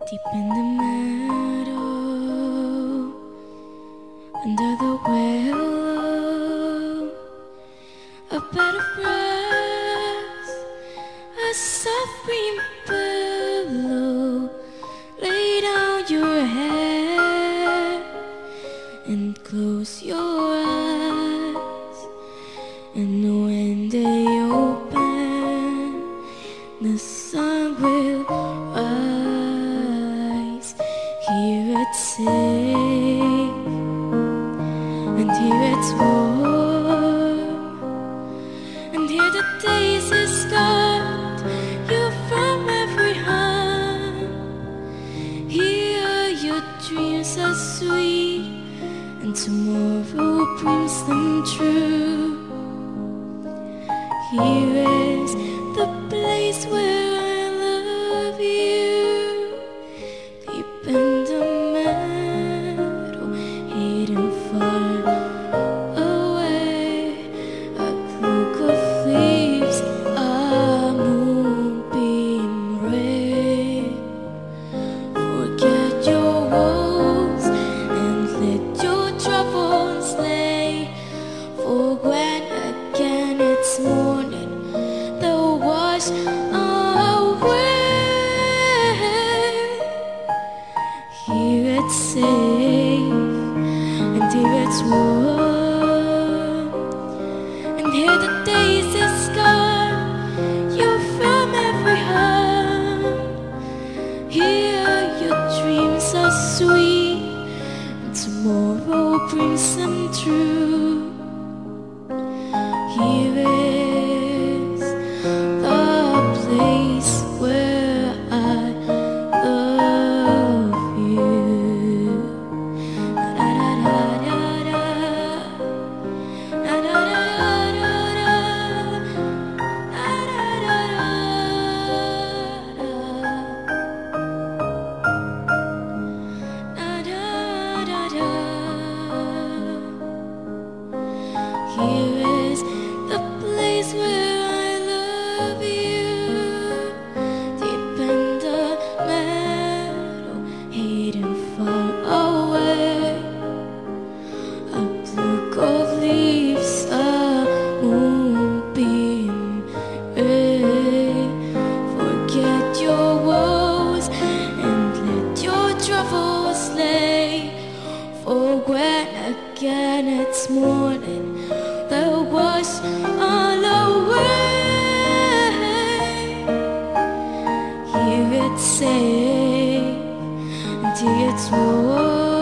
Deep in the meadow, under the willow, a bed of grass, a soft green pillow. Lay down your head and close your eyes, and when they open, the sun will rise. Here it's safe, and here it's warm, and here the daisies guard you from every harm. Here your dreams are sweet, and tomorrow brings them true. Here is the place where I love you, deep in the meadow, hidden far away. A cloak of leaves, a moonbeam ray. Forget your woes and let your troubles lay. For when again it's morning, they'll wash away. Here it's safe, and here it's warm, and here the daisies guard you from every harm. Here your dreams are sweet, and tomorrow brings them true. Here is the place where I love you. Da da da da da, da da da da da, da da da da da. Here is the place where I love you, deep in the meadow, hidden far away. A cloak of leaves, a moonbeam ray. Forget your woes and let your troubles lay. For when again it's morning, they'll wash all away. Here it's safe, and here it's warm,